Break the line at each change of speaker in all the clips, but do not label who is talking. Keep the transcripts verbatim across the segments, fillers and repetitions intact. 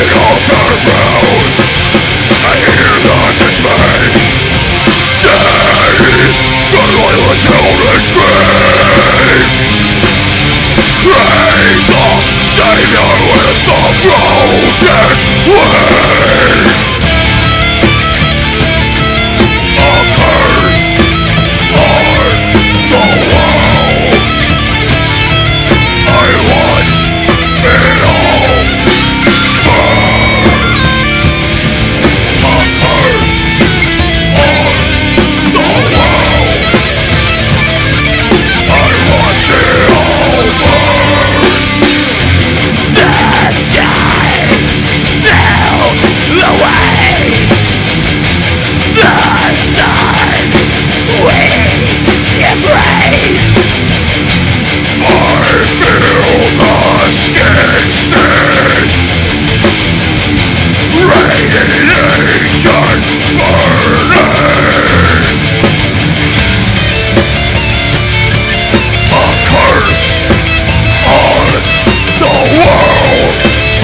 it all turn round. I hear the dismay say the loyal children scream. Praise the Savior with the broken wing. A curse on the wall. I watch it all burn. A curse on the wall. I watch it all burn. The skies melt away. The sun we embrace. I feel the skin stain. Radiation burning. A curse on the world.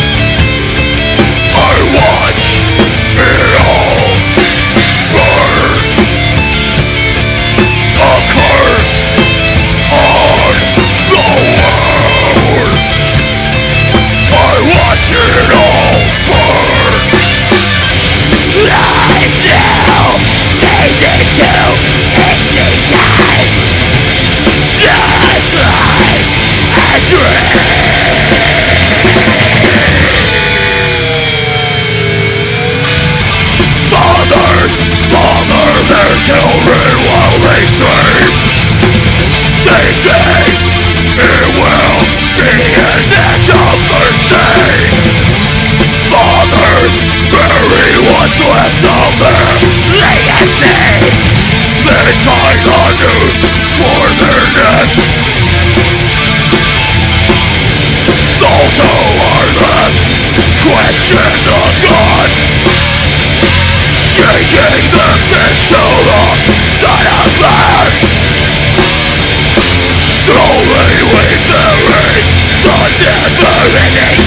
I watch it all burn. A curse on the world. I watch it all burn. Life now fades into extinction. Just like a dream. Mothers smother their children while they sleep, thinking it will be an act of mercy. Fathers bury what's left of their legacy, then tie the noose for their necks. Those who are left question the God, shaking the fist to the Son of Man. Slowly we bury the never-ending